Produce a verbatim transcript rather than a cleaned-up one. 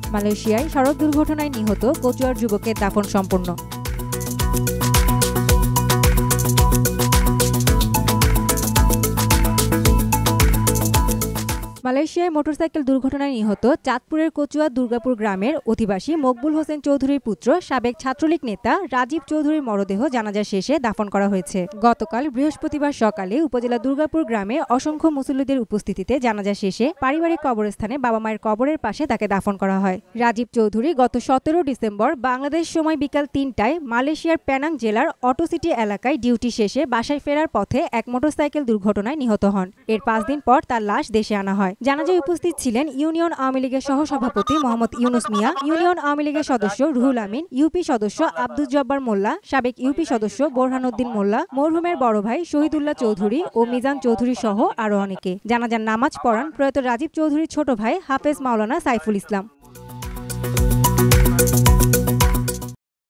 মালয়েশিয়ায় সড়ক দুর্ঘটনায় নিহত কচুয়ার যুবকের দাফন সম্পন্ন। মালয়েশিয়ায় মোটরসাইকেল দুর্ঘটনায় নিহত চাঁদপুরের কচুয়া দুর্গাপুর গ্রামের অধিবাসী মকবুল হোসেন চৌধুরীর পুত্র সাবেক ছাত্রলীগ নেতা রাজীব চৌধুরীর মরদেহ জানাজা শেষে দাফন করা হয়েছে। গতকাল বৃহস্পতিবার সকালে উপজেলা দুর্গাপুর গ্রামে অসংখ্য মুসল্লিদের উপস্থিতিতে জানাজা শেষে পারিবারিক কবরস্থানে বাবা মায়ের কবরের পাশে তাকে দাফন করা হয়। রাজীব চৌধুরী গত সতেরো ডিসেম্বর বাংলাদেশ সময় বিকাল তিনটায় মালয়েশিয়ার পেনাং জেলার অটো সিটি এলাকায় ডিউটি শেষে বাসায় ফেরার পথে এক মোটরসাইকেল দুর্ঘটনায় নিহত হন। এর পাঁচ দিন পর তার লাশ দেশে আনা হয়। জানাজায় উপস্থিত ছিলেন ইউনিয়ন আওয়ামী লীগের সহসভাপতি মোহাম্মদ ইউনুস মিয়া, ইউনিয়ন আওয়ামী লীগের সদস্য রুহুল আমিন, ইউপি সদস্য আব্দুল জব্বার মোল্লা, সাবেক ইউপি সদস্য বোরহানউদ্দিন মোল্লা, মরহুমের বড় ভাই শহীদুল্লাহ চৌধুরী ও মিজান চৌধুরী সহ আরো অনেকে। জানাজার নামাজ পড়ান প্রয়াত রাজীব চৌধুরীর ছোট ভাই হাফেজ মাওলানা সাইফুল ইসলাম।